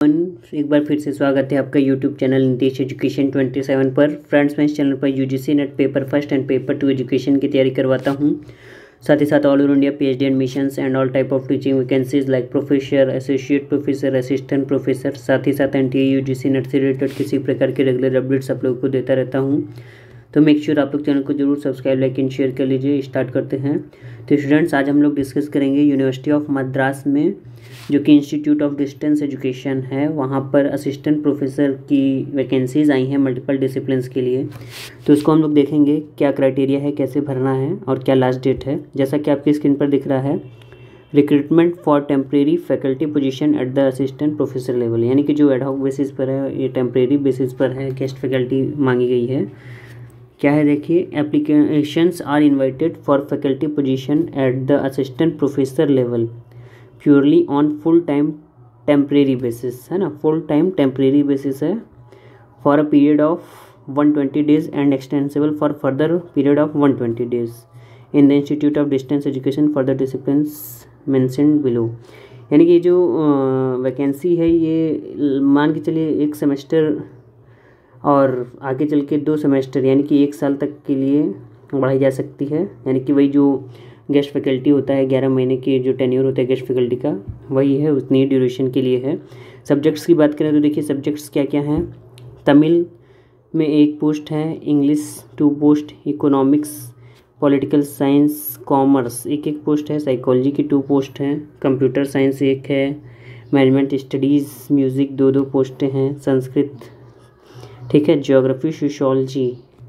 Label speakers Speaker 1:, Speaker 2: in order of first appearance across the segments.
Speaker 1: एक बार फिर से स्वागत है आपका यूट्यूब चैनल नीतीश एजुकेशन 27 पर। फ्रेंड्स, मैं इस चैनल पर UGC NET paper first and paper 2 education की तैयारी करवाता हूं। साथ ही साथ all over India PhD admissions and all type of teaching vacancies like professor, associate professor, assistant professor, साथ ही साथ एनटीए यूजीसी नेट से रिलेटेड किसी प्रकार के रेगुलर अपडेट्स आप लोगों को देता रहता हूँ। तो मेक श्योर आप लोग चैनल को जरूर सब्सक्राइब, लाइक एंड शेयर कर लीजिए। स्टार्ट करते हैं। तो स्टूडेंट्स, आज हम लोग डिस्कस करेंगे यूनिवर्सिटी ऑफ मद्रास में जो कि इंस्टीट्यूट ऑफ डिस्टेंस एजुकेशन है, वहाँ पर असिस्टेंट प्रोफेसर की वैकेंसीज आई हैं मल्टीपल डिसिप्लिन्स के लिए। तो उसको हम लोग देखेंगे क्या क्राइटेरिया है, कैसे भरना है और क्या लास्ट डेट है। जैसा कि आपकी स्क्रीन पर दिख रहा है, recruitment for temporary faculty position at the assistant professor level, यानी कि जो एडहॉक बेसिस पर है, ये टेम्प्रेरी बेसिस पर है, गेस्ट फैकल्टी मांगी गई है। क्या है देखिए, applications are invited for faculty position at the assistant professor level purely on full time temporary basis, है ना, फुल टाइम टेम्प्रेरी बेसिस है, for a period of 120 days and extensible for further period of 120 days in the institute of distance education for the disciplines mentioned below. यानी कि जो vacancy है ये मान के चलिए एक सेमेस्टर और आगे चल के 2 सेमेस्टर यानी कि 1 साल तक के लिए बढ़ाई जा सकती है। यानी कि वही जो गेस्ट फैकल्टी होता है, 11 महीने की जो टेन्योर होता है गेस्ट फैकल्टी का, वही है, उतनी ड्यूरेशन के लिए है। सब्जेक्ट्स की बात करें तो देखिए सब्जेक्ट्स क्या क्या हैं। तमिल में 1 पोस्ट है, English 2 post, economics, political science, commerce 1 post है, साइकोलॉजी की 2 पोस्ट हैं, कंप्यूटर साइंस 1 है, मैनेजमेंट स्टडीज़, म्यूज़िक 2 पोस्टें हैं, संस्कृत, ठीक है, ज्योग्राफी, सोशियोलॉजी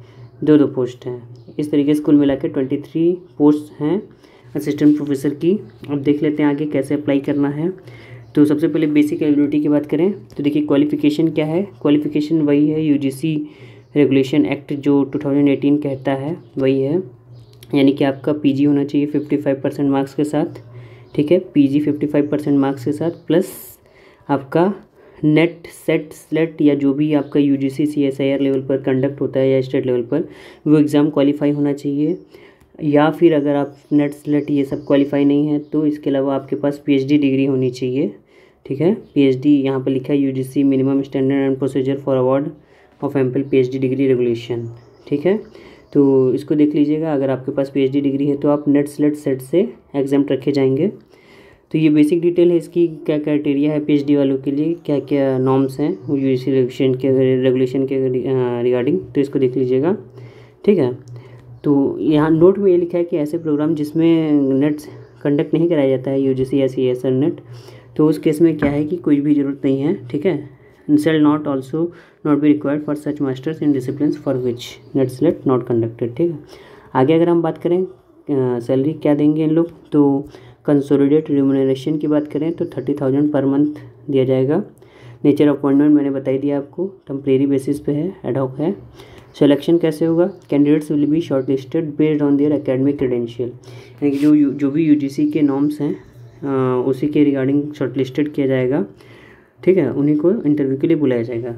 Speaker 1: 2 पोस्ट हैं। इस तरीके से कुल मिला के 23 पोस्ट हैं असिस्टेंट प्रोफेसर की। अब देख लेते हैं आगे कैसे अप्लाई करना है। तो सबसे पहले बेसिक एलिजिबिलिटी की बात करें तो देखिए क्वालिफ़िकेशन क्या है। क्वालिफ़िकेशन वही है यूजीसी रेगुलेशन एक्ट जो 2018 कहता है, वही है। यानी कि आपका पीजी होना चाहिए 55% मार्क्स के साथ, ठीक है, पीजी 55% मार्क्स के साथ, प्लस आपका नेट, सेट, स्लेट या जो भी आपका यूजीसी सीएसआईआर लेवल पर कंडक्ट होता है या स्टेट लेवल पर वो एग्ज़ाम क्वालिफाई होना चाहिए। या फिर अगर आप नेट, स्लेट ये सब क्वालिफाई नहीं है तो इसके अलावा आपके पास पीएचडी डिग्री होनी चाहिए, ठीक है। पीएचडी यहाँ पर लिखा है UGC minimum standard and procedure for award of MPhil PhD degree regulation, ठीक है। तो इसको देख लीजिएगा, अगर आपके पास पीएचडी डिग्री है तो आप नेट, स्लेट, सेट से एग्जाम रखे जाएंगे। तो ये बेसिक डिटेल है इसकी, क्या क्राइटेरिया है पीएचडी वालों के लिए, क्या क्या नॉर्म्स हैं यूजीसी रेगुलेशन के रिगार्डिंग, तो इसको देख लीजिएगा, ठीक है। तो यहाँ नोट में ये लिखा है कि ऐसे प्रोग्राम जिसमें नेट कंडक्ट नहीं कराया जाता है यूजीसी या सीएसआर नेट, तो उस केस में क्या है कि कोई भी ज़रूरत नहीं है, ठीक है। Shall not also not be required for such masters in discipline for which NET SLET not conducted, ठीक है। आगे अगर हम बात करें सैलरी क्या देंगे इन लोग, तो कंसोलिडेट रिम्यूनरेशन की बात करें तो 30,000 पर मंथ दिया जाएगा। नेचर ऑफ अपॉइंटमेंट मैंने बता ही दिया आपको, टेम्प्रेरी बेसिस पे है, एडहॉक है। सिलेक्शन कैसे होगा, candidates will be shortlisted based on their academic credential, यानी कि जो भी यूजीसी के नॉर्म्स हैं उसी के रिगार्डिंग शॉर्ट लिस्टेड किया जाएगा, ठीक है, उन्हीं को इंटरव्यू के लिए बुलाया जाएगा।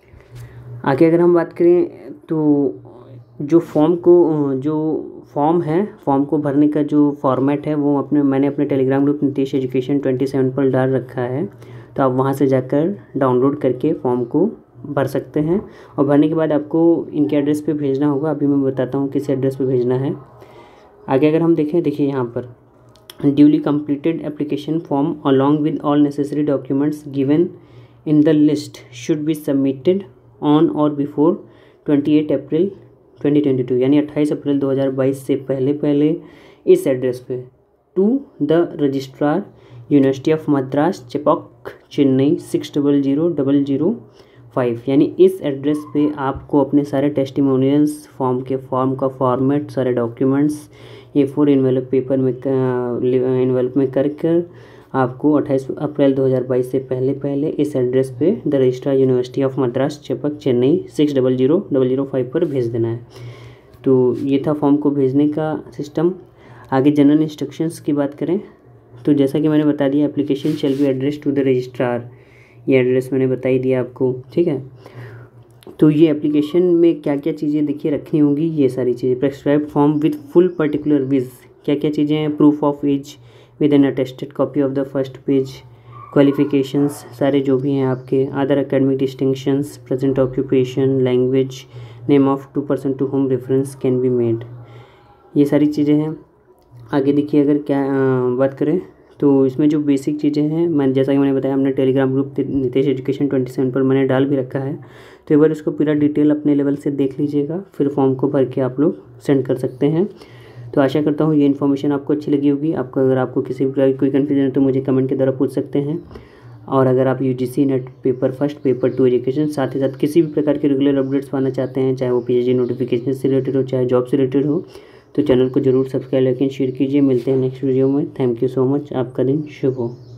Speaker 1: आगे अगर हम बात करें तो जो फॉर्म है, फॉर्म को भरने का जो फॉर्मेट है वो मैंने अपने टेलीग्राम ग्रुप नीतीश एजुकेशन 27 पर डाल रखा है, तो आप वहाँ से जाकर डाउनलोड करके फॉर्म को भर सकते हैं। और भरने के बाद आपको इनके एड्रेस पे भेजना होगा, अभी मैं बताता हूँ किस एड्रेस पे भेजना है। आगे अगर हम देखें, देखिए यहाँ पर duly completed application form along with all necessary documents given in the list should be submitted on or before 28 April 2022, यानी 28 अप्रैल 2022 से पहले इस एड्रेस पे to the registrar University of Madras, Chepauk, Chennai 600005, यानी इस एड्रेस पे आपको अपने सारे टेस्टिमोनियल्स, फॉर्म का फॉर्मेट, सारे डॉक्यूमेंट्स A4 एनवेलप पेपर में एनवेलप में कर आपको 28 अप्रैल 2022 से पहले इस एड्रेस पे the registrar University of Madras, Chepauk, Chennai 600005 पर भेज देना है। तो ये था फॉर्म को भेजने का सिस्टम। आगे जनरल इंस्ट्रक्शंस की बात करें तो जैसा कि मैंने बता दिया, application shall be address to the registrar, ये एड्रेस मैंने बता ही दिया आपको, ठीक है। तो ये एप्लीकेशन में क्या क्या चीज़ें देखिए रखनी होंगी, ये सारी चीज़ें, prescribe form with full particulars, क्या क्या चीज़ें हैं, proof of age with an attested copy of the first page, qualifications सारे जो भी हैं आपके, other academic distinctions, present occupation, language, name of 2 person to whom reference can be made, ये सारी चीज़ें हैं। आगे देखिए, अगर क्या बात करें तो इसमें जो बेसिक चीज़ें हैं, मैं जैसा कि मैंने बताया अपने टेलीग्राम ग्रुप नितेश एजुकेशन 27 पर मैंने डाल भी रखा है, तो एक बार इसको पूरा डिटेल अपने लेवल से देख लीजिएगा, फिर फॉर्म को भर के आप लोग सेंड कर सकते हैं। तो आशा करता हूँ ये इन्फॉर्मेशन आपको अच्छी लगी होगी। अगर आपको किसी प्रकार की कोई कन्फ्यूजन है तो मुझे कमेंट के द्वारा पूछ सकते हैं। और अगर आप UGC NET paper first, paper 2 education, साथ ही साथ किसी भी प्रकार के रेगुलर अपडेट्स पाना चाहते हैं, चाहे वो पीएचडी नोटिफिकेशन से रिलेटेड हो, चाहे जॉब से रिलेटेड हो, तो चैनल को जरूर सब्सक्राइब, लाइक एंड शेयर कीजिए। मिलते हैं नेक्स्ट वीडियो में। Thank you so much. आपका दिन शुभ हो।